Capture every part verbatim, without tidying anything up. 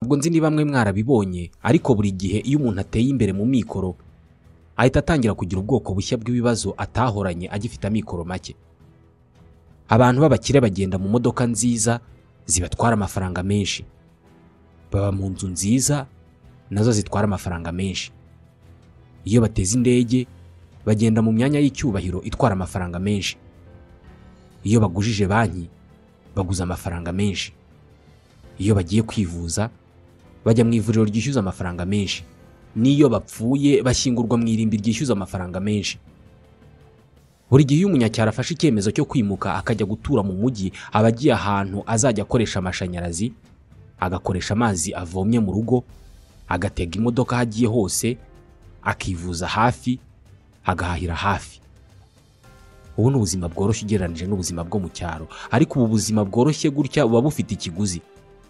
Ubwo nzi ni bamwe mwarabibonye, ariko buri gihe iyo umuntu ateye imbere mu mikoro ahita atangira kugira ubwoko bushya bw'ibibazo atahoranye agifite amikoro make. Abantu b'abakire bagenda mu modoka nziza zibatwara amafaranga menshi, baba mu nzu nziza nazo zitwara amafaranga menshi. Iyo bateze indege bagenda mu myanya y'icyubahiro itwara amafaranga menshi. Iyo bagujije banki baguza amafaranga menshi. Iyo bagiye kwivuza bajya mu ivuriro ryishyuza amafaranga menshi. Niyo bapfuye bashyingurwa mu irimbi ryishyuza amafaranga menshi. Buri gihe iyo umunyacyaro afashe icyemezo cyo kwimuka akajya gutura mu mujyi, aba agiye ahantu azajya akoresha amashanyarazi, agakoresha amazi avomye mu rugo, agatega imodoka aho agiye hose, akivuza hafi, agahahira hafi. Ubu ni ubuzima bworoshye ugereranije n'ubuzima bwo mu cyaro, ariko ubu buzima bworoshye gutya buba bufite ikiguzi.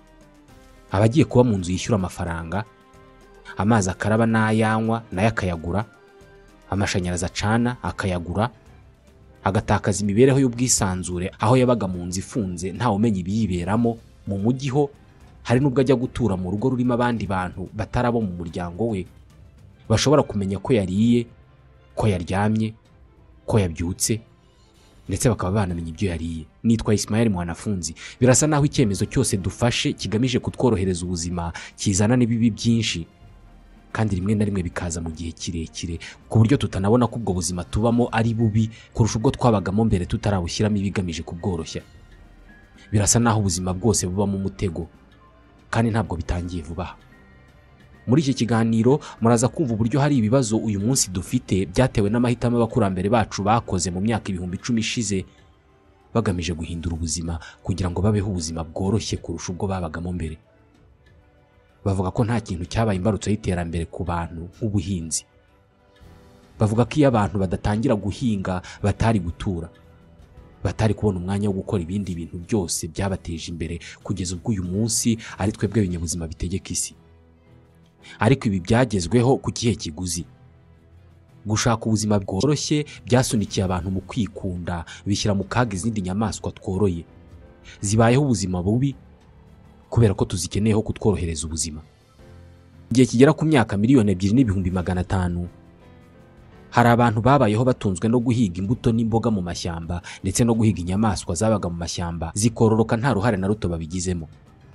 Abagiye kuba mu nzu yishyura amafaranga, amazi akaraba n'ayanywa nayo akayagura, amashanyarazi acana akayagura, agatakaza imibereho y'ubwisanzure aho yabaga mu nzu ifunze ntawe umenya ibiyiberamo. Mu mujyi ho hari n'ubwo ajya gutura mu rugo rurimo abandi bantu batarabo mu muryango we, bashobora kumenya ko yariye, ko yaryamye, ko yabyutse, ndetse bakaba banamenya ibyo yariye. Nitwa Ismael Mwanafunzi. Birasa naho icyemezo cyose dufashe kigamije kutworohereza ubuzima kizana n'ibibi byinshi, kandi rimwe na rimwe bikaza mu gihe kirekire ku buryo tutanabona ko ubwo buzima tubamo ari bubi kurusha ubwo twabagamo mbere tutarabushyiramo ibigamije kubworoshya. Birasa naho ubuzima bwose buba mu mutego, kandi ntabwo bitangiye vuba. Muri iki kiganiro muraza kumva uburyo hari ibibazo uyu munsi dufite byatewe n'amahitamo abakurambere bacu bakoze mu myaka ibihumbi icumi ishize, bagamije guhindura ubuzima kugira ngo babeho ubuzima bworoshye kurusha ubwo babagamo mbere. Bavuga ko nta kintu cyabaye imbarutso y'iterambere ku bantu nk'ubuhinzi. Bavuga ko iyo abantu badatangira guhinga batari gutura, batari kubona umwanya wo gukora ibindi bintu byose byabateje imbere kugeza ubwo uyu munsi ari twebwe ibinyabuzima bitegeka isi. Ariko ibi byagezweho ku kihe kiguzi? Gushaka ubuzima bworoshye byasunikiye abantu mu kwikunda, bishyira mu kaga izindi nyamaswa tworoye. Zibayeho ubuzima bubi kubera ko tuzikeneyeho kutworohereza ubuzima. Igihe kigera ku myaka miliyoni ebyiri n'ibihumbi magana atanu, hari abantu babayeho batunzwe no guhiga imbuto n'imboga mu mashyamba, ndetse no guhiga inyamaswa zabaga mu mashyamba zikororoka nta ruhare na ruto babigizemo.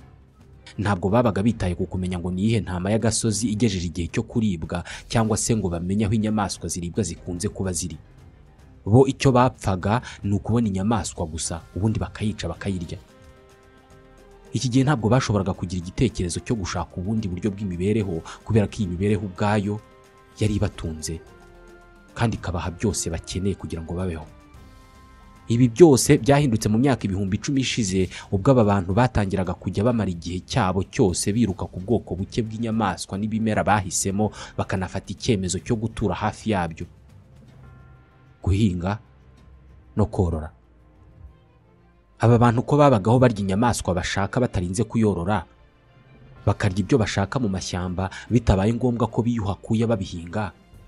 Ntabwo babaga bitaye ku kumenya ngo niyihe ntama y'agasozi igejeje igihe cyo kuribwa, cyangwa se ngo bamenye aho inyamaswa ziribwa zikunze kuba ziri. Bo icyo bapfaga ni ukubona inyamaswa gusa, ubundi bakayica bakayirya. Iki gihe ntabwo bashoboraga kugira igitekerezo cyo gushaka ubundi buryo bw'imibereho, kubera ko iyi mibereho ubwayo yari ibatunze kandi ikabaha byose bakeneye kugira ngo babeho. Ibi byose byahindutse mu myaka ibihumbi icumi ishize, ubwo aba bantu batangiraga kujya bamara igihe cyabo cyose biruka ku bwoko buke bw'inyamaswa n'ibimera bahisemo, bakanafata icyemezo cyo gutura hafi yabyo, guhinga no korora. Aba bantu ko babagaho barya inyamaswa bashaka batarinze kuyorora, bakarya ibyo bashaka mu mashyamba bitabaye ngombwa ko biyuhakuye babihinga,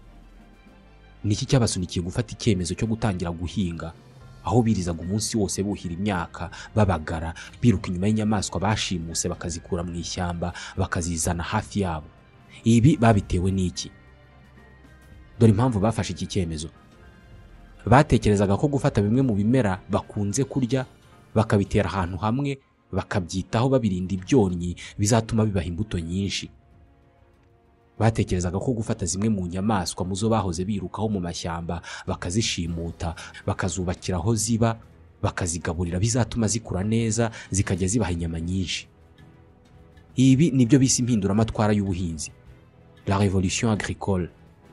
niki cyabasunikiye gufata icyemezo cyo gutangira guhinga, aho birizaga umunsi wose buhira imyaka, babagara, biruka inyuma y'inyamaswa bashimuse bakazikura mu ishyamba bakazizana hafi yabo. Ibi babitewe n'iki? Dore impamvu bafashe iki cyemezo. Batekerezaga ko gufata bimwe mu bimera bakunze kurya bakabitera ahantu hamwe, bakabyitaho babirinda ibyonnyi, bizatuma bibaha imbuto nyinshi. Batekerezaga ko gufata zimwe mu nyamaswa muzo bahoze birukaho mu mashyamba bakazishimuta, bakazubakira aho ziba, bakazigaburira, bizatuma zikura neza zikajya zibaha inyama nyinshi. Ibi nibyo bise impinduramatwara y'ubuhinzi, la révolution agricole.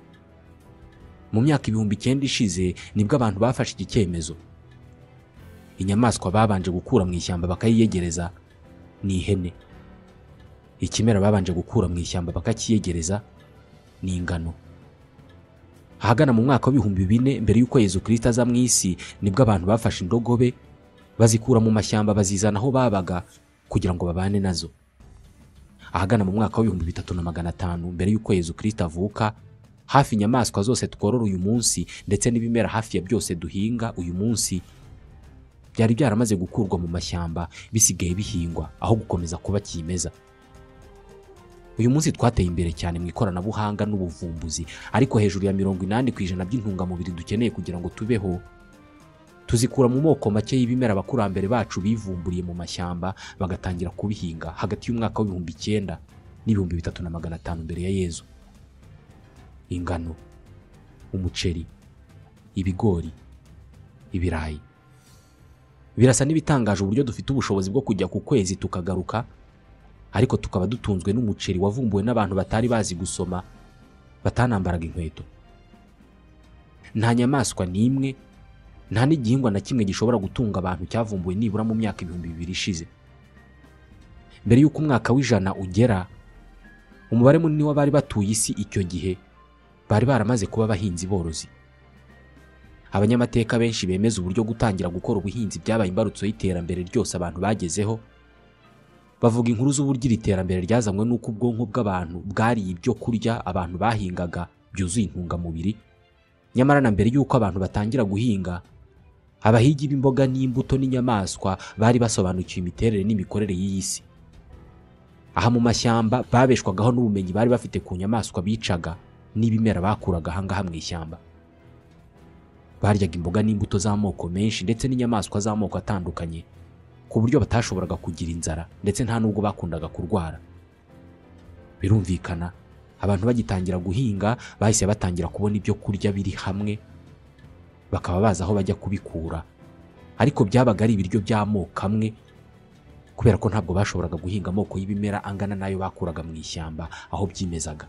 Mu myaka ibihumbi icyenda ishize nibwo abantu bafashe iki cyemezo. Inyamaswa babanje gukura mu ishyamba bakayiyegereza ni ihene. Ikimera babanje gukura mu ishyamba bakakiyegereza ni ingano. Ahagana mu mwaka w'ibihumbi bine mbere y'uko Yezu Kristo aza mu isi, nibwo abantu bafashe indogobe bazikura mu mashyamba bazizana aho babaga kugira ngo babane nazo. Ahagana mu mwaka w'ibihumbi bitatu na magana atanu mbere y'uko Yezu Kristo avuka, hafi inyamaswa zose tworora uyu munsi ndetse n'ibimera hafi ya byose duhinga uyu munsi byari byaramaze gukurwa mu mashyamba, bisigaye bihingwa aho gukomeza kuba kimeza. uyu munsi twateye imbere cyane mu ikoranabuhanga n'ubuvumbuzi, ariko hejuru ya mirongo inani ku ijana by'intungamubiri dukeneye kugira ngo tubeho tuzikura mu moko make y'ibimera abakurambere bacu bivumburiye mu mashyamba bagatangira kubihinga hagati y'umwaka w'ibihumbi icyenda n'ibihumbi bitatu na magana atanu mbere ya Yezu. Ingano, umuceri, ibigori, ibirayi. Birasa n'ibitangaje uburyo dufite ubushobozi bwo kujya ku kwezi tukagaruka, ariko tukaba dutunzwe n'umuceri wavumbuwe n'abantu batari bazi gusoma, batanambaraga inkweto. Nta nyamaswa n'imwe, nta n'igihingwa na kimwe gishobora gutunga abantu cyavumbuwe nibura mu myaka ibihumbi bibiri ishize. Mbere y'uko umwaka w'ijana ugera, umubare munini w'abari batuye isi icyo gihe bari baramaze kuba abahinzi borozi. Abanyamateka benshi bemeza uburyo gutangira gukora ubuhinzi byabaye imbarutso y'iterambere ryose abantu bagezeho. Bavuga inkuru z'uburyo iri terambere ryazanywe n'uko ubwonko bw'abantu bwariye ibyo kurya abantu bahingaga byuzuye intungamubiri. Nyamara na mbere y'uko abantu batangira guhinga, abahigi b'imboga n'imbuto n'inyamaswa bari basobanukiwe imiterere n'imikorere y'iyi si. Aha mu mashyamba babeshwagaho n'ubumenyi bari bafite ku nyamaswa bicaga n'ibimera bakuraga ahangaha mu ishyamba. Baryaga imboga n'imbuto z'amoko menshi ndetse n'inyamaswa z'amoko atandukanye, ku buryo batashoboraga kugira inzara ndetse nta nubwo bakundaga kurwara. Birumvikana, abantu bagitangira guhinga bahise batangira kubona ibyo kurya biri hamwe, bakaba bazi aho bajya kubikura, ariko byabaga ari ibiryo by'amoko amwe, kubera ko ntabwo bashoboraga guhinga amoko y'ibimera angana nayo bakuraga mu ishyamba aho byimezaga.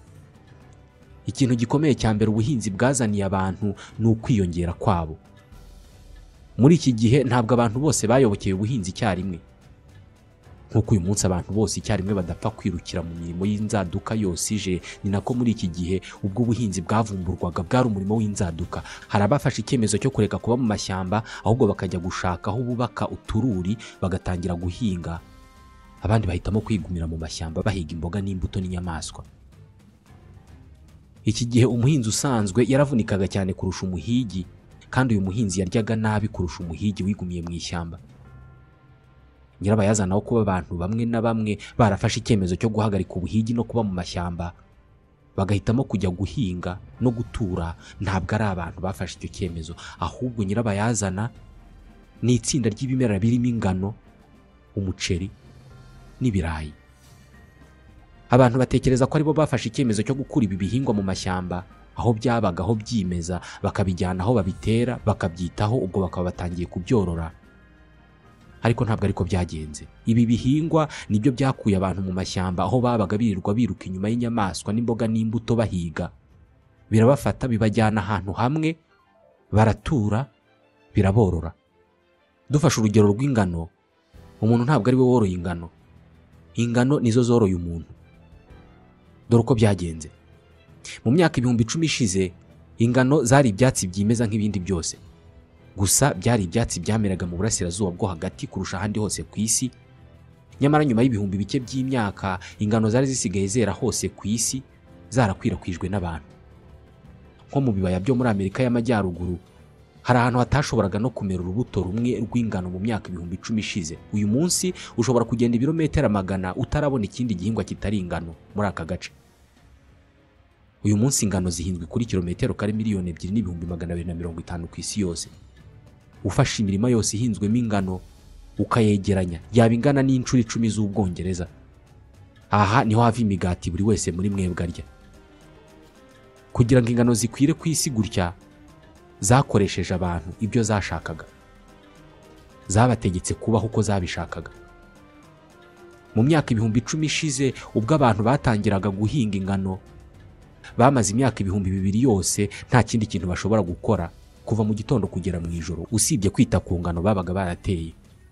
Ikintu gikomeye cya mbere ubuhinzi bwazaniye abantu ni ukwiyongera kwabo. Muri iki gihe ntabwo abantu bose bayobokeye ubuhinzi icyarimwe. Nk'uko uyu munsi abantu bose icyarimwe badapfa kwirukira mu mirimo y'inzaduka yose ije, ni nako muri iki gihe ubwo ubuhinzi bwavumburwaga bwari umurimo w'inzaduka. Hari abafashe icyemezo cyo kureka kuba mu mashyamba, ahubwo bakajya gushaka aho bubaka utururi bagatangira guhinga. Abandi bahitamo kwigumira mu mashyamba bahiga imboga n'imbuto n'inyamaswa. Iki gihe umuhinzi usanzwe yaravunikaga cyane kurusha umuhigi, kandi uyu muhinzi yaryaga nabi kurusha umuhigi wigumiye mu ishyamba. Nyirabayazana wo kuba abantu bamwe na bamwe barafashe icyemezo cyo guhagarika ubuhigi no kuba mu mashyamba, bagahitamo kujya guhinga no gutura, ntabwo ari abantu bafashe icyo cyemezo, ahubwo nyirabayazana ni itsinda ry'ibimera birimo ingano, umuceri n'ibirayi. Abantu batekereza ko aribo bafashe icyemezo cyo gukura ibi bihingwa mu mashyamba, aho byabagaho byimeza, bakabijyana aho babitera, bakabyitaho, ubwo bakaba batangiye kubyorora. Ariko ntabwo ariko byagenze. Ibi bihingwa nibyo byakuye abantu mu mashyamba aho babaga birirwa biruka inyuma y'inyamaswa n'imboga n'imbuto bahiga. Birabafata bibajyana ahantu hamwe, baratura, biraborora. Dufashe urugero rw'ingano, umuntu ntabwo ari we woroye ingano. Ingano nizo zoroye umuntu. Dore uko byagenze. Mu myaka ibihumbi icumi ishize, ingano zari ibyatsi byimeza nk'ibindi byose. Gusa byari ibyatsi byameraga mu burasirazuba bwo hagati kurusha ahandi hose ku isi. Nyamara nyuma y'ibihumbi bike by'imyaka, ingano zari zisigaye zera hose ku isi, zarakwirakwijwe n'abantu. Nko mu bibaya byo muri Amerika y'Amajyaruguru, hari ahantu hatashoboraga no kumera urubuto rumwe rw'ingano mu myaka ibihumbi icumi ishize. Uyu munsi ushobora kugenda ibirometero magana utarabona ikindi gihingwa kitari ingano muri aka gace. Uyu munsi ingano zihinzwe kuri kilometero kare miliyoni ebyiri n'ibihumbi magana abiri na mirongo itanu ku isi yose. Ufashe imirima yose ihinzwemo ingano ukayegeranya, yaba ingana n'inshuro icumi z'Ubwongereza. Aha niho hava imigati buri wese muri mwebwe arya. Kugira ngo ingano zikwire ku isi gutya, zakoresheje abantu ibyo zashakaga. Zabategetse kubaho uko zabishakaga. Mu myaka ibihumbi icumi ishize, ubwo abantu batangiraga guhinga ingano, bamaze imyaka ibihumbi bibiri yose nta kindi kintu bashobora gukora kuva mu gitondo kugera mu ijoro usibye kwita ku ngano babaga barateye.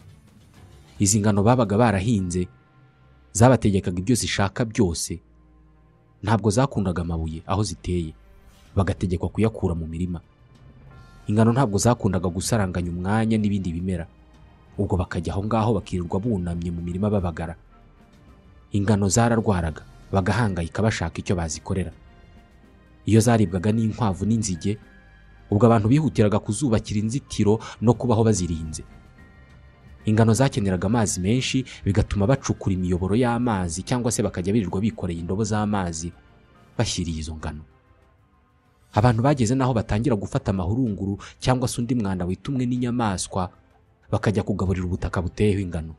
Izi ngano babaga barahinze zabategekaga ibyo zishaka byose. Ntabwo zakundaga amabuye aho ziteye, bagategekwa kuyakura mu mirima. Ingano ntabwo zakundaga gusaranganya umwanya n'ibindi bimera, ubwo bakajya aho ngaho bakirirwa bunamye mu mirima babagara. Ingano zararwaraga, bagahangayika bashaka icyo bazikorera. Iyo zaribwaga n'inkwavu n'inzige, ubwo abantu bihutiraga kuzubakira inzitiro no kubaho bazirinze. ingano zakeneraga amazi menshi, bigatuma bacukura imiyoboro y'amazi cyangwa se bakajya birirwa bikoreye indobo z'amazi bashyiriye izo ngano. Abantu bageze naho batangira gufata amahurunguru cyangwa se undi mwanda witumwe n'inyamaswa bakajya kugaburira ubutaka buteyeho ingano.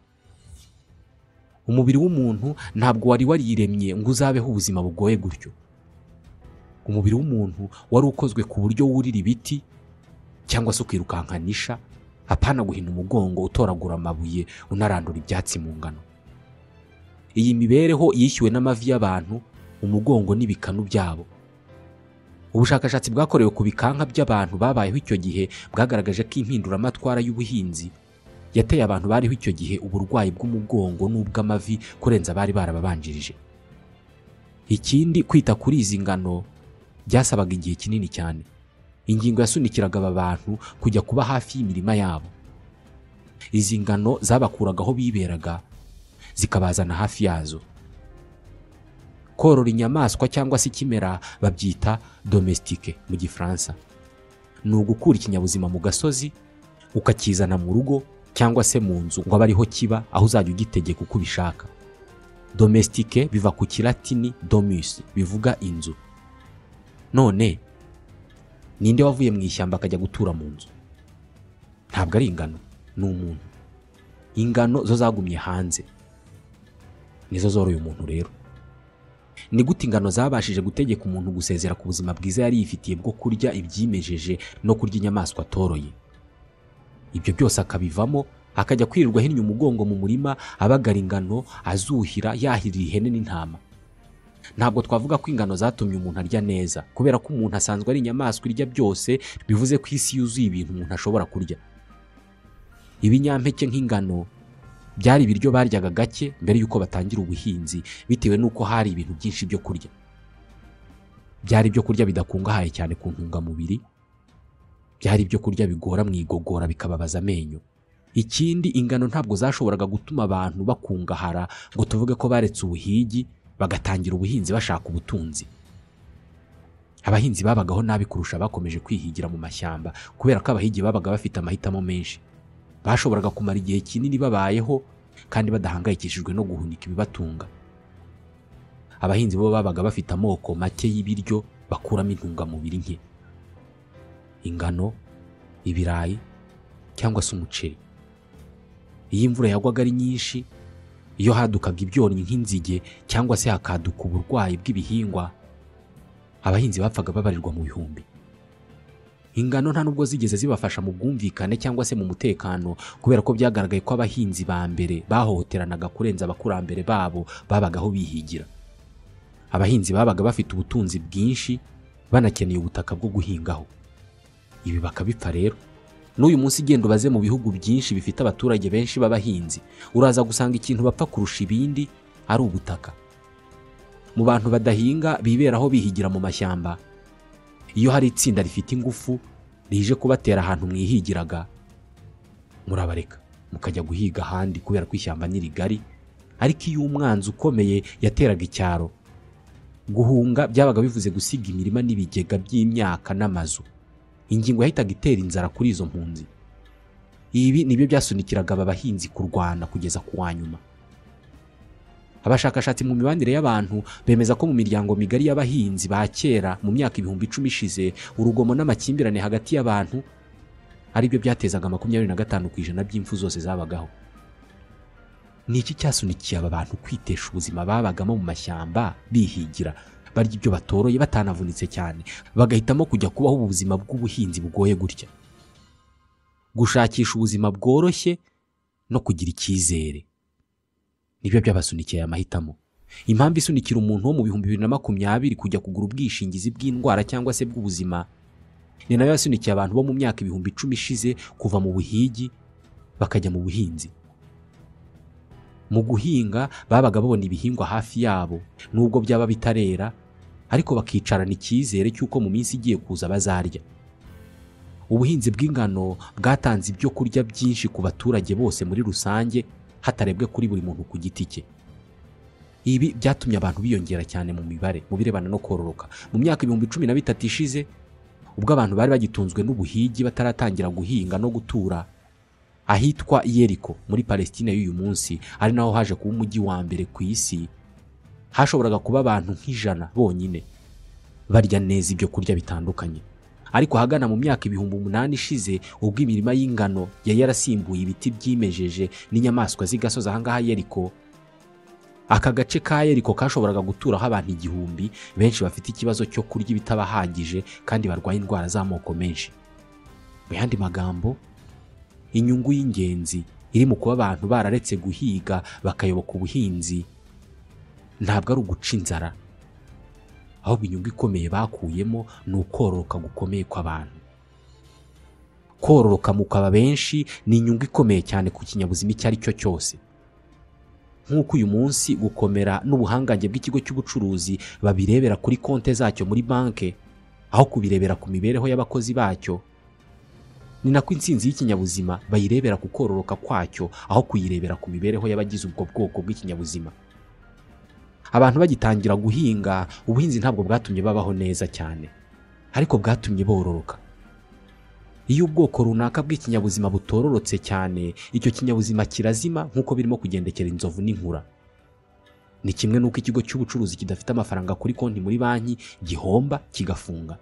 Umubiri w'umuntu ntabwo wari wariremye ngo uzabeho ubuzima bugoye gutyo. Umubiri w'umuntu wari ukozwe ku buryo wurira ibiti cyangwa se ukirukankanisha, apana guhina umugongo utoragura amabuye unarandura ibyatsi mu ngano. Iyi mibereho yishyuwe n'amavi y'abantu, umugongo n'ibikanu byabo. Ubushakashatsi bwakorewe ku bikanka by'abantu babayeho icyo gihe bwagaragaje ko impinduramatwara y'ubuhinzi yateye abantu bariho icyo gihe uburwayi bw'umugongo n'ubw'amavi kurenza abari barababanjirije. Ikindi, kwita kuri izi ngano byasabaga igihe kinini cyane. Ingingo yasunikiraga aba bantu kujya kuba hafi y'imirima yabo. Izi ngano zabakuragaho biberaga zikabazana hafi yazo. Korora inyamaswa cyangwa se ikimera babyita domestique mu Gifaransa. Ni ugukura ikinyabuzima mu gasozi ukakizana mu rugo cyangwa se mu nzu ngo abe ariho kiba, aho uzajya ugitegeka uko ubishaka. Domestique biva ku kilatini domus, bivuga inzu. None ninde wavuye mu ishyamba akajya gutura mu nzu? Ntabwo ari ingano, ni umuntu. Ingano zo zagumye hanze, nizo zoroye umuntu rero. Ni gute ingano zabashije gutegeka umuntu gusezera ku buzima bwiza yari yifitiye bwo kurya ibyimejeje no kurya inyamaswa atoroye? Ibyo byose akabivamo, akajya kwirirwa ahinnye umugongo mu murima abagara ingano, azuhira, yahirira ihene n'intama. Ntabwo twavuga ko ingano zatumye umuntu arya neza, kubera ko umuntu asanzwe ari inyamaswa irya byose, bivuze ko isi yuzuye ibintu umuntu ashobora kurya. Ibinyampeke nk'ingano byari ibiryo baryaga gake mbere y'uko batangira ubuhinzi, bitewe n'uko hari ibintu byinshi byo kurya. Byari ibyo kurya bidakungahaye cyane ku ntungamubiri, byari ibyo kurya bigora mu igogora bikababaza amenyo. Ikindi, ingano ntabwo zashoboraga gutuma abantu bakungahara ngo tuvuge ko baretse ubuhigi bagatangira ubuhinzi bashaka ubutunzi. Abahinzi babagaho nabi kurusha bakomeje kwihigira mu mashyamba, kubera ko abahigi babaga bafite amahitamo menshi. Bashoboraga kumara igihe kinini babayeho kandi badahangayikishijwe no guhunika ibibatunga. Abahinzi bo babaga bafite amoko make y'ibiryo bakuramo intungamubiri nke: ingano, ibirayi cyangwa se umuceri. Iyo imvura yagwaga ari nyinshi, iyo hadukaga ibyonnyi nk'inzige cyangwa se hakaduka uburwayi bw'ibihingwa, abahinzi bapfaga babarirwa mu bihumbi. Ingano nta nubwo zigeze zibafasha mu bwumvikane cyangwa se mu mutekano, kubera ko byagaragaye ko abahinzi ba mbere bahohoteranaga kurenza abakurambere babo babagaho bihigira. Abahinzi babaga bafite ubutunzi bwinshi, banakeneye ubutaka bwo guhingaho. Ibi bakabipfa rero. N'uyu munsi genda ubaze mu bihugu byinshi bifite abaturage benshi b'abahinzi, uraza gusanga ikintu bapfa kurusha ibindi ari ubutaka. Mu bantu badahinga biberaho bihigira mu mashyamba, iyo hari itsinda rifite ingufu rije kubatera ahantu mwihigiraga, murabareka mukajya guhiga ahandi kubera ko ishyamba ni rigari. Ariko iyo umwanzi ukomeye yateraga icyaro, guhunga byabaga bivuze gusiga imirima n'ibigega by'imyaka n'amazu. Ingingo yahitaga itera inzara kuri izo mpunzi. Ibi nibyo byasunikiraga aba bahinzi kurwana kugeza ku wa nyuma. Abashakashatsi mu mibanire y'abantu bemeza ko mu miryango migari y'abahinzi ba kera mu myaka ibihumbi icumi ishize, urugomo n'amakimbirane hagati y'abantu ari byo byatezaga makumyabiri na gatanu ku ijana by'impfu zose zabagaho. Ni iki cyasunikiye aba bantu kwitesha ubuzima babagamo mu mashyamba bihigira, barya ibyo batoroye batanavunitse cyane, bagahitamo kujya kubaho ubuzima bw'ubuhinzi bugoye gutya? Gushakisha ubuzima bworoshye no kugira icyizere nibyo byabasunikiye aya mahitamo. Impamvu isunikira umuntu wo mu bihumbi bibiri na makumyabiri kujya kugura ubwishingizi bw'indwara cyangwa se bw'ubuzima, ni nayo yasunikiye abantu bo mu myaka ibihumbi icumi ishize kuva mu buhigi bakajya mu buhinzi. Mu guhinga babaga babona ibihingwa hafi yabo nubwo byaba bitarera, ariko bakicarana icyizere cy'uko mu minsi igiye kuza bazarya. Ubuhinzi bw'ingano bwatanze ibyo kurya byinshi ku baturage bose muri rusange, hatarebwe kuri buri muntu ku giti cye. Ibi byatumye abantu biyongera cyane mu mibare mu birebana no kororoka. Mu myaka ibihumbi cumi na bitatu ishize, ubwo abantu bari bagitunzwe n'ubuhigi bataratangira guhinga no gutura, ahitwa Yeriko muri Palestina y'uyu munsi, ari naho haje kuba umujyi wa mbere ku isi, hashoboraga kuba abantu nk'ijana bonyine barya neza ibyo kurya bitandukanye. Ariko hagana mu myaka ibihumbi umunani ishize, ubwo imirima y'ingano yari yarasimbuye ibiti byimejeje n'inyamaswa z'igasozi ahangaha Yeriko, aka gace ka Yeriko kashoboraga guturaho abantu igihumbi, benshi bafite ikibazo cyo kurya ibitabahagije kandi barwaye indwara z'amoko menshi. Mu yandi magambo, inyungu y'ingenzi iri mu kuba abantu bararetse guhiga bakayoboka ubuhinzi ntabwo ari uguca inzara, ahubwo inyungu ikomeye bakuyemo ni ukororoka gukomeye kw'abantu. Kororoka mu kw'aba benshi ni inyungu ikomeye cyane ku kinyabuzima icyo ari cyo cyose. Nk'uko uyu munsi gukomera n'ubuhangange bw'ikigo cy'ubucuruzi babirebera kuri konte zacyo muri banki aho kubirebera ku mibereho y'abakozi bacyo, ni nako intsinzi y'ikinyabuzima bayirebera ku kororoka kwacyo aho kuyirebera ku mibereho y'abagize ubwo bwoko bw'ikinyabuzima. Abantu bagitangira guhinga, ubuhinzi ntabwo bwatumye babaho neza cyane, ariko bwatumye bororoka. Iyo ubwoko runaka bw'ikinyabuzima butororotse cyane, icyo kinyabuzima kirazima nk'uko birimo kugendekera inzovu n'inkura. Ni kimwe n'uko ikigo cy'ubucuruzi kidafite amafaranga kuri konti muri banki gihomba kigafunga.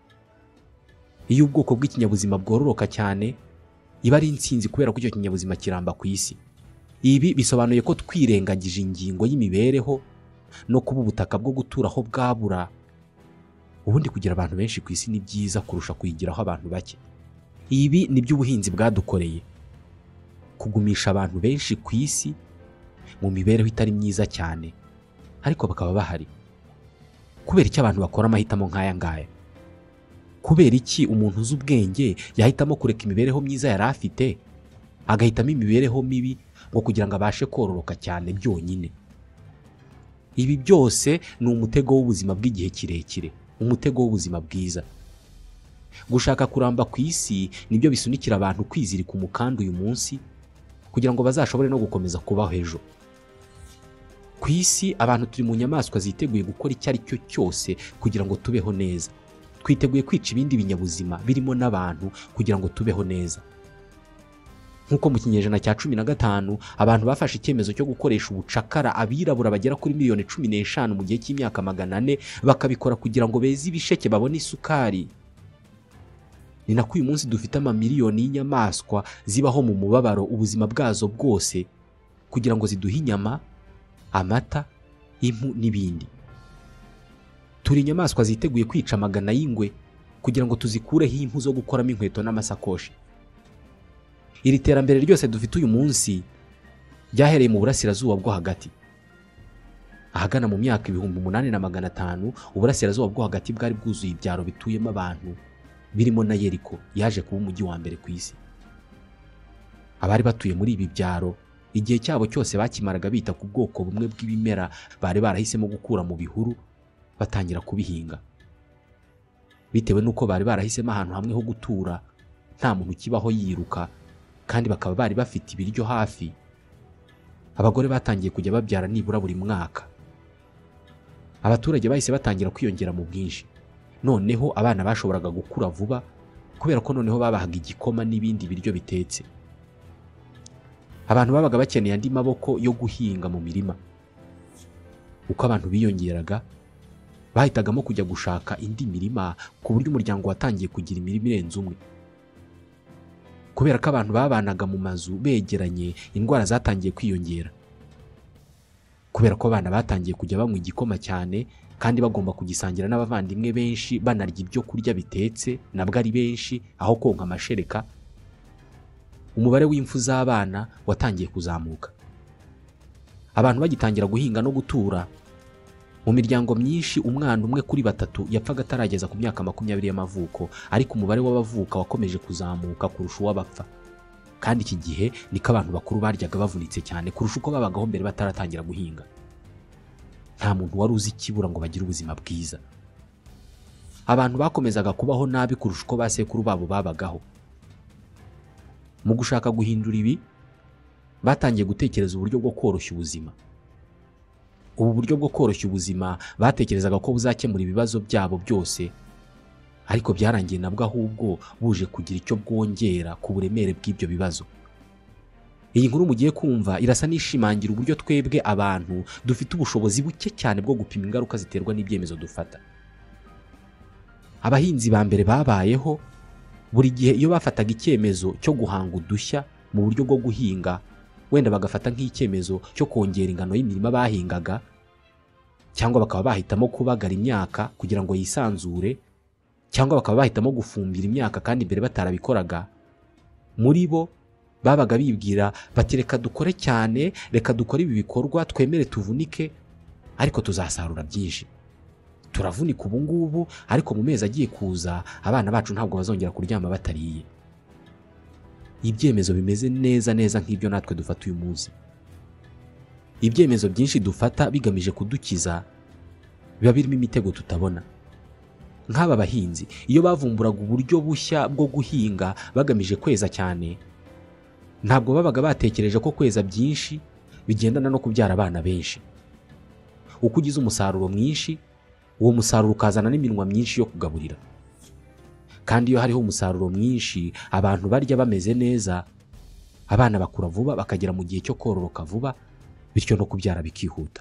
Iyo ubwoko bw'ikinyabuzima bwororoka cyane, iba ari intsinzi kubera ko icyo kinyabuzima kiramba ku isi. Ibi bisobanuye ko twirengagije ingingo y'imibereho no kuba ubutaka bwo guturaho bwabura. Ubundi kugira abantu benshi ku isi ni byiza kurusha kuyigiraho abantu bake. Ibi ni byo ubuhinzi bwadukoreye, kugumisha abantu benshi ku isi mu mibereho itari myiza cyane, ariko bakaba bahari. Kubera iki abantu bakora amahitamo nk'aya ngaya? Kubera iki umuntu uzi ubwenge yahitamo kureka imibereho myiza yari afite agahitamo imibereho mibi ngo kugira ngo abashe kororoka cyane byonyine? Ibi byose ni umutego w'ubuzima bw'igihe kirekire, umutego w'ubuzima bwiza. Gushaka kuramba ku isi nibyo bisunikira abantu kwizirika umukanda uyu munsi kugira ngo bazashobore no gukomeza kubaho ejo. Ku isi abantu turi mu nyamaswa ziteguye gukora icyo ari cyo cyose kugira ngo tubeho neza. Twiteguye kwica ibindi binyabuzima birimo n'abantu kugira ngo tubeho neza. Nk'uko mu kinyejana cya cumi na gatanu abantu bafashe icyemezo cyo gukoresha ubucakara abirabura bagera kuri miliyoni cumi n'eshanu mu gihe cy'imyaka magana ane, bakabikora kugira ngo beze ibisheke babone isukari. Ni nako uyu munsi dufite amamiliyoni y'inyamaswa zibaho mu mubabaro ubuzima bwazo bwose kugira ngo ziduhe inyama, amata, impu n'ibindi. Turi inyamaswa ziteguye kwica amagana y'ingwe kugira ngo tuzikureho impu zo gukoramo inkweto n'amasakoshi. Iri terambere ryose dufite uyu munsi ryahereye mu burasirazuba bwo hagati. Ahagana mu myaka ibihumbi umunani na magana atanu, uburasirazuba bwo hagati bwari bwuzuye ibyaro bituyemo abantu, birimo na Yeriko yaje kuba umujyi wa mbere ku isi. Abari batuye muri ibi byaro igihe cyabo cyose bakimaraga bita ku bwoko bumwe bw'ibimera bari barahisemo gukura mu bihuru batangira kubihinga. Bitewe n'uko bari barahisemo ahantu hamwe ho gutura, nta muntu kibaho yiruka, kandi bakaba bari bafite ibiryo hafi, abagore batangiye kujya babyara nibura buri mwaka. Abaturage bahise batangira kwiyongera mu bwinshi. Noneho abana bashoboraga gukura vuba kubera ko noneho babahaga igikoma n'ibindi biryo bitetse. Abantu babaga bakeneye andi maboko yo guhinga mu mirima. Uko abantu biyongeraga, bahitagamo kujya gushaka indi mirima, ku buryo umuryango watangiye kugira imirima irenze umwe. Kubera ko abantu babanaga mu mazu begeranye, indwara zatangiye kwiyongera. Kubera ko abana batangiye kujya banywa igikoma cyane kandi bagomba kugisangira n'abavandimwe benshi, banarya ibyo kurya bitetse nabwo ari benshi aho konka amashereka, umubare w'imfu z'abana watangiye kuzamuka. Abantu bagitangira guhinga no gutura, mu miryango myinshi umwana umwe kuri batatu yapfaga atarageza ku myaka makumyabiri y'amavuko, ariko umubare w'abavuka wakomeje kuzamuka kurusha uw'abapfa. Kandi iki gihe niko abantu bakuru baryaga bavunitse cyane kurusha uko babagaho mbere bataratangira guhinga. Nta muntu wari uzi ikibura ngo bagire ubuzima bwiza. Abantu bakomezaga kubaho nabi kurusha uko basekuru babo babagaho. Mu gushaka guhindura ibi, batangiye gutekereza uburyo bwo koroshya ubuzima. Ubu buryo bwo koroshya ubuzima batekerezaga ko buzakemura ibibazo byabo byose, ariko byarangiye nabwo ahubwo buje kugira icyo bwongera ku buremere bw'ibyo bibazo. Iyi nkuru mugiye kumva irasa n'ishimangira uburyo twebwe abantu dufite ubushobozi buke cyane bwo gupima ingaruka ziterwa n'ibyemezo dufata. Abahinzi ba mbere babayeho buri gihe iyo bafataga icyemezo cyo guhanga udushya mu buryo bwo guhinga, wenda bagafata nk'icyemezo cyo kongera ingano y'imirima bahingaga, cyangwa bakaba bahitamo kubagara imyaka kugira ngo yisanzure, cyangwa bakaba bahitamo gufumbira imyaka kandi mbere batarabikoraga, muri bo babaga bibwira bati reka dukore cyane, reka dukore ibi bikorwa, twemere tuvunike, ariko tuzasarura byinshi. Turavunika ubu ngubu, ariko mu mezi agiye kuza abana bacu ntabwo bazongera kuryama batariye. Ibyemezo bimeze neza neza nk'ibyo natwe dufata uyu munsi. Ibyemezo byinshi dufata bigamije kudukiza biba birimo imitego tutabona. Nk'aba bahinzi iyo bavumburaga uburyo bushya bwo guhinga bagamije kweza cyane, ntabwo babaga batekereje ko kweza byinshi bigendana no kubyara abana benshi. Uko ugize umusaruro mwinshi, uwo musaruro ukazana n'iminwa myinshi yo kugaburira. Kandi iyo hariho umusaruro mwinshi, abantu barya bameze neza, abana bakura vuba bakagera mu gihe cyo kororoka vuba, bityo no kubyara bikihuta.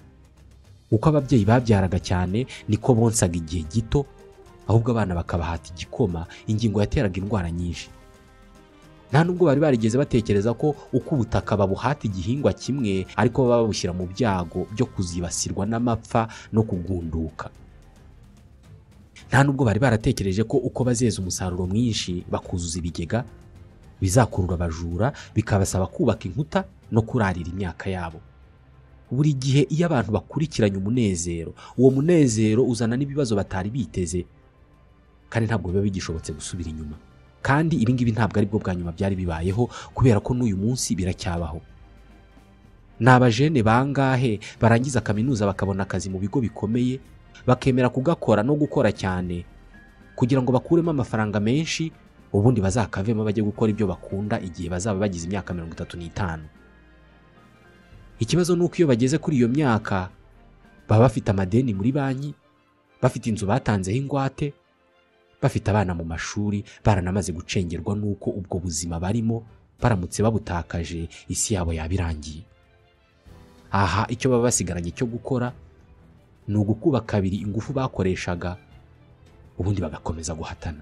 Uko ababyeyi babyaraga cyane niko bonsaga igihe gito, ahubwo abana bakabahata igikoma, ingingo yateraga indwara nyinshi. Nta nubwo bari barigeze batekereza ko uko ubutaka babuhata igihingwa kimwe ariko baba babushyira mu byago byo kuzibasirwa n'amapfa no kugunduka. Nta nubwo bari baratekereje ko uko bazeza umusaruro mwinshi bakuzuza ibigega bizakurura abajura, bikabasaba kubaka inkuta no kurarira imyaka yabo. Buri gihe iyo abantu bakurikiranye umunezero, uwo munezero uzana n'ibibazo batari biteze, kandi ntabwo biba bigishobotse gusubira inyuma. Kandi ibi ngibi ntabwo ari bwo bwa nyuma byari bibayeho, kubera ko n'uyu munsi biracyabaho. Ni abajene bangahe barangiza kaminuza bakabona akazi mu bigo bikomeye, bakemera kugakora no gukora cyane kugira ngo bakuremo amafaranga menshi, ubundi bazakavemo bajye gukora ibyo bakunda igihe bazaba bagize imyaka mirongo itatu n'itanu. Ikibazo ni uko iyo bageze kuri iyo myaka baba bafite amadeni muri banki, bafite inzu batanzeho ingwate, bafite abana mu mashuri, baranamaze gucengerwa n'uko ubwo buzima barimo baramutse babutakaje isi yabo yabirangiye. Aha icyo baba basigaranye cyo gukora ni ugukuba kabiri ingufu bakoreshaga, ubundi bagakomeza guhatana.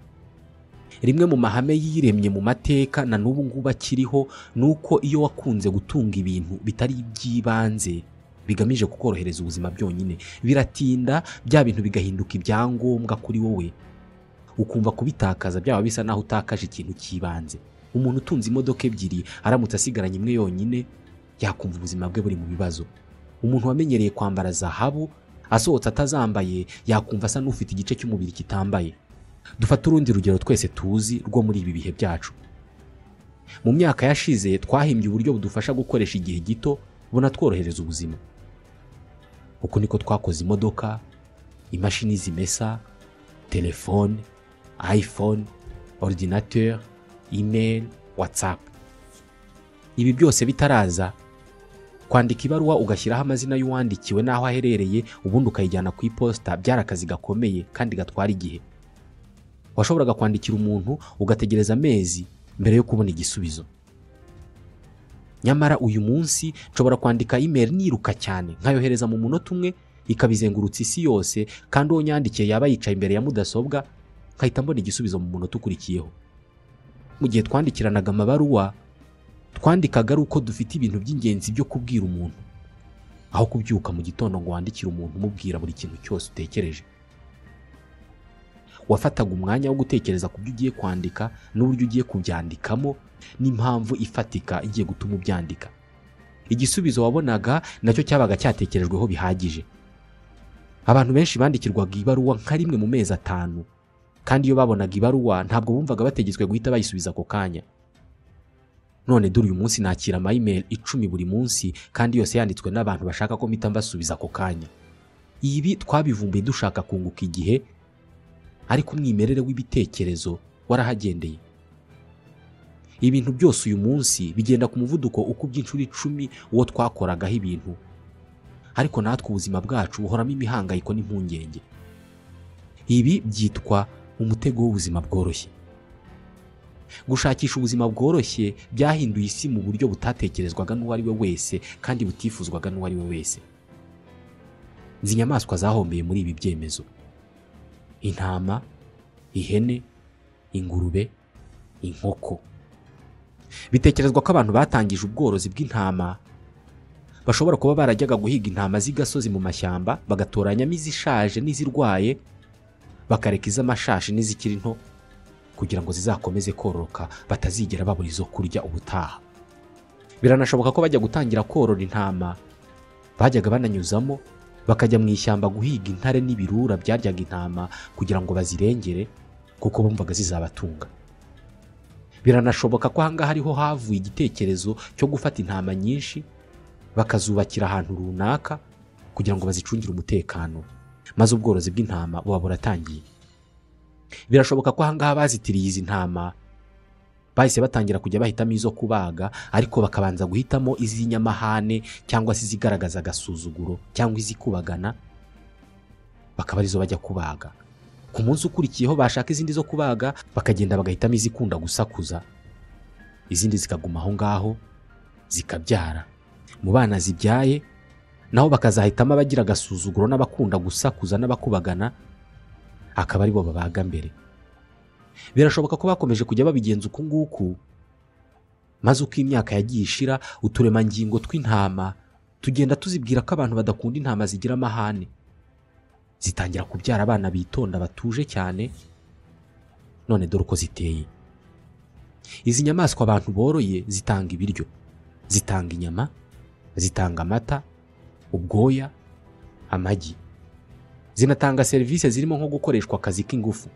Rimwe mu mahame yiremye mu mateka na n'ubu ngubu akiriho ni uko iyo wakunze gutunga ibintu bitari iby'ibanze bigamije kukorohereza ubuzima byonyine, biratinda bya bintu bigahinduka ibyangombwa kuri wowe, ukumva kubitakaza byaba bisa naho utakaje ikintu cy'ibanze. Umuntu utunze imodoka ebyiri aramutse asigaranye imwe yonyine, yakumva ubuzima bwe buri mu bibazo. Umuntu wamenyereye kwambara zahabu asohotse atazambaye, yakumva asa n'ufite igice cy'umubiri kitambaye. Dufata urundi rugero twese tuzi rwo muri ibi bihe byacu. Mu myaka yashize twahimbye uburyo budufasha gukoresha igihe gito bunatworohereza ubuzima. Uko niko twakoze imodoka, imashini zimesa, telefone, iPhone, ordinateur, email, WhatsApp. Ibi byose bitaraza, kwandika ibaruwa ugashyiraho amazina y'uwandikiwe n'aho aherereye, ubundi ukayijyana ku iposita, byari akazi gakomeye kandi gatwara igihe. Washoboraga kwandikira umuntu ugategereza amezi mbere yo kubona igisubizo. Nyamara uyu munsi nshobora kwandika email niruka cyane, nkayohereza mu munota umwe, ikabizengurutsa isi yose, kandi uwo nyandikiye yaba yicaye imbere ya mudasobwa, nkahita mbona igisubizo mu munota ukurikiyeho. Mu gihe twandikiranaga amabaruwa, twandikaga ari uko dufite ibintu by'ingenzi byo kubwira umuntu, aho kubyuka mu gitondo ngo wandikire umuntu umubwira buri kintu cyose utekereje. Wafataga umwanya wo gutekereza ku byo ugiye kwandika n'uburyo ugiye kubyandikamo n'impamvu ifatika igiye gutuma ubyandika. Igisubizo wabonaga nacyo cyabaga cyatekerejweho bihagije. Abantu benshi bandikirwaga ibaruwa nka rimwe mu mezi atanu, kandi iyo babonaga ibaruwa ntabwo bumvaga bategetswe guhita bayisubiza ako kanya. None dore uyu munsi nakira ama email icumi buri munsi, kandi yose yanditswe n'abantu bashaka ko mpita mbasubiza ako kanya. Ibi twabivumbuye dushaka kunguka igihe, ariko umwimerere w'ibitekerezo warahagendeye. Ibintu byose uyu munsi bigenda ku muvuduko ukubye inshuro icumi uwo twakoragaho ibintu, ariko natwe ubuzima bwacu buhoramo imihangayiko n'impungenge. Ibi byitwa umutego w'ubuzima bworoshye. gushakisha ubuzima bworoshye byahinduye isi mu buryo butatekerezwaga n'uwo ari we wese kandi butifuzwaga n'uwo ari we wese. Izi nyamaswa zahombeye muri ibi byemezo: intama, ihene, ingurube, inkoko. Bitekerezwa ko abantu batangije ubworozi bw'intama bashobora kuba barajyaga guhiga intama z'igasozi mu mashyamba, bagatoranyamo izishaje n'izirwaye, bakareka iz'amashashi n'izikiri nto kugira ngo zizakomeze kororoka batazigera babura izo kurya ubutaha. Biranashoboka ko bajya gutangira korora intama bajyaga bananyuzamo bakajya mu ishyamba guhiga intare n'ibirura byaryaga intama kugira ngo bazirengere kuko bumvaga zizabatunga. Biranashoboka ko ahangaha ariho havuye igitekerezo cyo gufata intama nyinshi bakazubakira ahantu runaka kugira ngo bazicungire umutekano, maze ubworozi bw'intama buba buratangiye. Birashoboka ko ahangaha bazitiriye izi ntama bahise batangira kujya bahitamo izo kubaga, ariko bakabanza guhitamo iz'inyamahane cyangwa se izigaragaza agasuzuguro cyangwa izikubagana, bakaba arizo bajya kubaga. Ku munsi ukurikiyeho bashaka izindi zo kubaga, bakagenda bagahitamo izikunda gusakuza, izindi zikaguma aho ngaho zikabyara. Mu bana zibyaye naho bakazahitamo abagira agasuzuguro n'abakunda gusakuza n'abakubagana, akaba aribo babaga mbere. Birashoboka ko bakomeje kujya babigenza uku nguku, maze uko imyaka yagiye ishira uturemangingo tw'intama tugenda tuzibwira ko abantu badakunda intama zigira amahane. Zitangira kubyara abana bitonda batuje cyane. None dore uko ziteye. Izi nyamaswa abantu boroye zitanga ibiryo, zitanga inyama, zitanga amata, ubwoya, amagi. Zinatanga serivisi zirimo nko gukoreshwa akazi k'ingufu.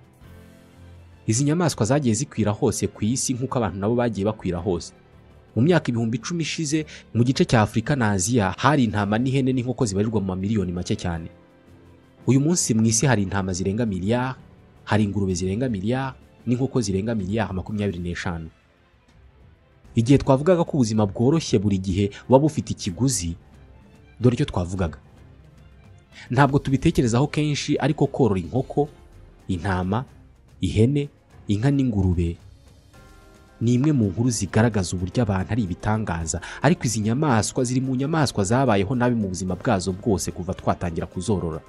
Izi nyamaswa zagiye zikwira hose ku isi nk'uko abantu nabo bagiye bakwira hose. Mu myaka ibihumbi icumi ishize mu gice cya Afurika na Aziya hari intama n'ihene n'inkoko zibarirwa mu mamiliyoni make cyane. Uyu munsi mu isi hari intama zirenga miliyari, hari ingurube zirenga miliyari n'inkoko zirenga miliyari makumyabiri n'eshanu. Igihe twavugaga ko ubuzima bworoshye buri gihe buba bufite ikiguzi, dore icyo twavugaga. Ntabwo tubitekerezaho kenshi, ariko korora inkoko, intama, ihene, inka n'ingurube ni imwe mu nkuru zigaragaza uburyo abantu ari ibitangaza, ariko izi nyamaswa ziri mu nyamaswa zabayeho nabi mu buzima bwazo bwose kuva twatangira kuzorora.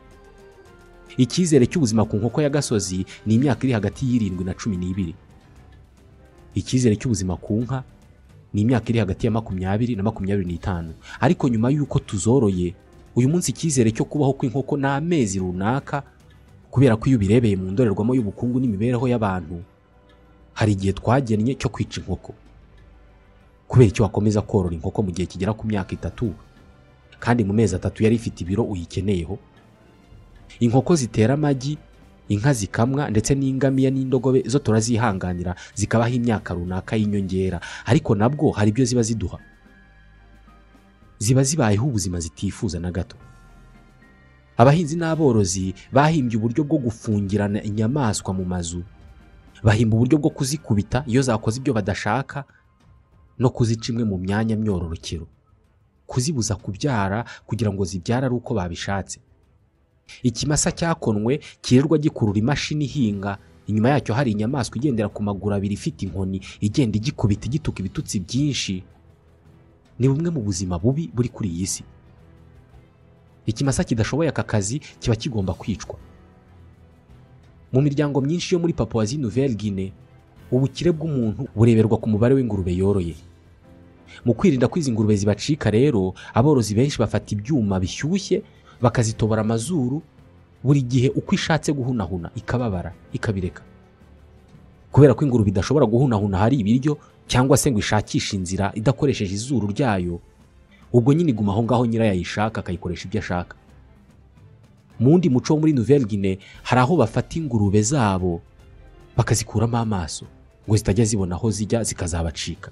Icyizere cy'ubuzima ku nkoko ya gasozi ni imyaka iri hagati y'irindwi na cumi n'ibiri. Icyizere cy'ubuzima ku nka ni imyaka iri hagati ya makumyabiri na makumyabiri n'itanu. Ariko nyuma y'uko tuzoroye, uyu munsi icyizere cyo kubaho kw'inkoko ni amezi runaka, kubera ko iyo birebeye mu ndorerwamo y'ubukungu n'imibereho y'abantu, hari igihe twagennye cyo kwica inkoko. Kubera icyo wakomeza korora inkoko mu gihe kigera ku myaka itatu, kandi mu mezi atatu yari ifite ibiro uyikeneyeho. Inkoko zitera amagi, inka zikamwa, ndetse n'ingamiya n'indogobe zo turazihanganira zikabaho imyaka runaka y'inyongera, ariko nabwo hari ibyo ziba ziduha. Ziba zibayeho ubuzima zitifuza na gato. Abahinzi n'aborozi bahimbye uburyo bwo gufungirana inyamaswa mu mazu, bahimba uburyo bwo kuzikubita iyo zakoze ibyo badashaka, no kuzica imwe mu myanya myororokero, kuzibuza kubyara kugira ngo zibyare ari uko babishatse. Ikimasa cyakonwe kirirwa gikurura imashini ihinga, inyuma yacyo hari inyamaswa igendera ku maguru abiri ifite inkoni igenda igikubita igituka ibitutsi byinshi. Ni bumwe mu buzima bubi buri kuri iyi si. Ikimasa kidashoboye aka kazi kiba kigomba kwicwa. Mu miryango myinshi yo muri Papouasie Nouvelle Guinée, ubukire bw'umuntu bureberwa ku mubare w'ingurube yoroye. Mu kwirinda ko izi ngurube zibacika rero, aborozi benshi bafata ibyuma bishyushye bakazitobora amazuru buri gihe uko ishatse guhunahuna, ikababara ikabireka. Kubera ko ingurube idashobora guhunahuna hari ibiryo cyangwa se ngo ishakishe inzira idakoresheje izuru ryayo, ubwo nyine iguma aho ngaho nyirayo ayishaka akayikoresha ibyo ashaka. Mu wundi muco wo muri Nouvelle Guinée hari aho bafata ingurube zabo bakazikuramo amaso ngo zitajya zibona aho zijya zikazabacika.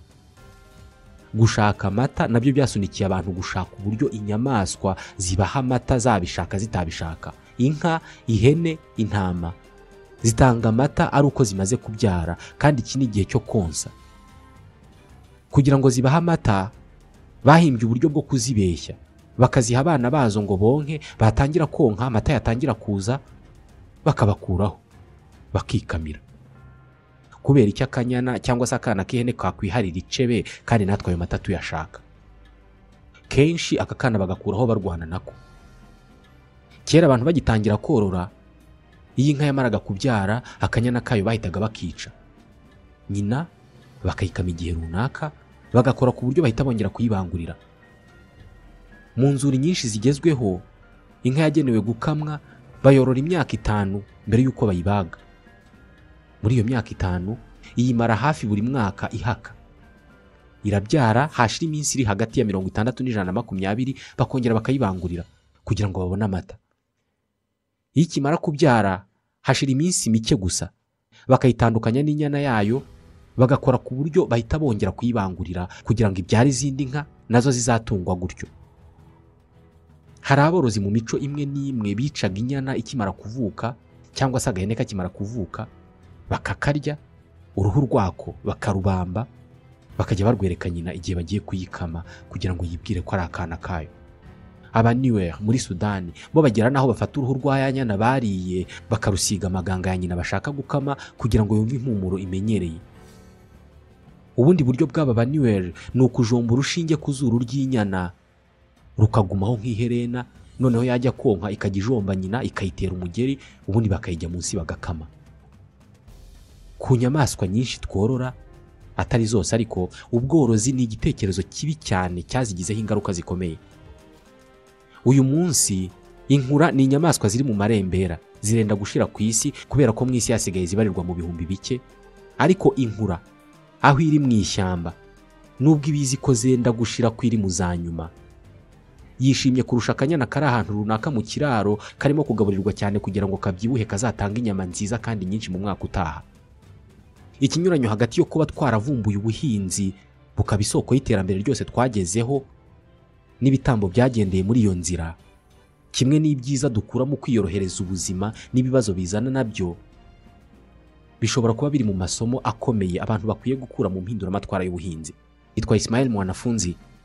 Gushaka amata nabyo byasunikiye abantu gushaka uburyo inyamaswa zibaha amata zabishaka zitabishaka. Inka, ihene, intama zitanga amata ari uko zimaze kubyara, kandi iki ni igihe cyo konsa. Kugira ngo zibahe amata bahimbye uburyo bwo kuzibeshya, bakaziha abana bazo ngo bonke, batangira konka amata yatangira kuza bakabakuraho bakikamira. kubera icyo akanyana cyangwa se akana k'ihene kakwiharira icebe kandi natwe ayo mata tuyashaka. Kenshi aka kana bagakuraho barwana nako. Kera abantu bagitangira korora, iyi nka yamaraga kubyara akanyana kayo bahitaga bakica, nyina bakayikama igihe runaka, bagakora ku buryo bahita bongera kuyibangurira. Mu nzuri nyinshi zigezweho, inka yagenewe gukamwa bayorora imyaka itanu mbere y'uko bayibaga. Muri iyo myaka itanu iyimara hafi buri mwaka ihaka, irabyara, hashira iminsi iri hagati ya mirongo itandatu n'ijana na makumyabiri bakongera bakayibangurira kugira ngo babone amata. Iyo ikimara kubyara hashira iminsi mike gusa bakayitandukanya n'inyana yayo, bagakora ku buryo bahita bongera kuyibangurira kugira ngo ibyare izindi nka nazo zizatungwa gutyo. Hari aborozi mu mico imwe n'imwe bicaga inyana ikimara kuvuka cyangwa se agahene kakimara kuvuka, bakakarya uruhu rwako bakarubamba, bakajya barwereka nyina igihe bagiye kuyikama kugira ngo yibwire ko ari akana kayo. Aba Nuer muri Sudani bo bagera naho bafata uruhu rwa ya nyana bariye bakarusiga amaganga ya nyina bashaka gukama kugira ngo yumve impumuro imenyereye. Ubundi buryo bw'aba ba Nuer ni ukujomba urushinge ku zuru ry'inyana rukagumaho nk'iherena, noneho yajya konka ikajya ijomba nyina ikayitera umugeri, ubundi bakayijya munsi bagakama. Ku nyamaswa nyinshi tworora, atari zose ariko, ubworozi ni igitekerezo kibi cyane cyazigizeho ingaruka zikomeye. Uyu munsi inkura ni inyamaswa ziri mu marembera, zirenda gushira ku isi kubera ko mu isi yasigaye zibarirwa mu bihumbi bike, ariko inkura aho iri mu ishyamba nubwo ibizi ko zenda gushira ku iri mu zanyuma, yishimye kurusha akanyana kari ahantu runaka mu kiraro karimo kugaburirwa cyane kugira ngo kabyibuhe kazatanga inyama nziza kandi nyinshi mu mwaka utaha. Ikinyuranyo hagati yo kuba twaravumbuye ubuhinzi bukaba isoko y'iterambere ryose twagezeho n'ibitambo byagendeye muri iyo nzira, kimwe n'ibyiza dukura mu kwiyorohereza ubuzima n'ibibazo bizana nabyo, bishobora kuba biri mu masomo akomeye abantu bakwiye gukura mu mpinduramatwara y'ubuhinzi. Itwa Ismael Mwanafunzi,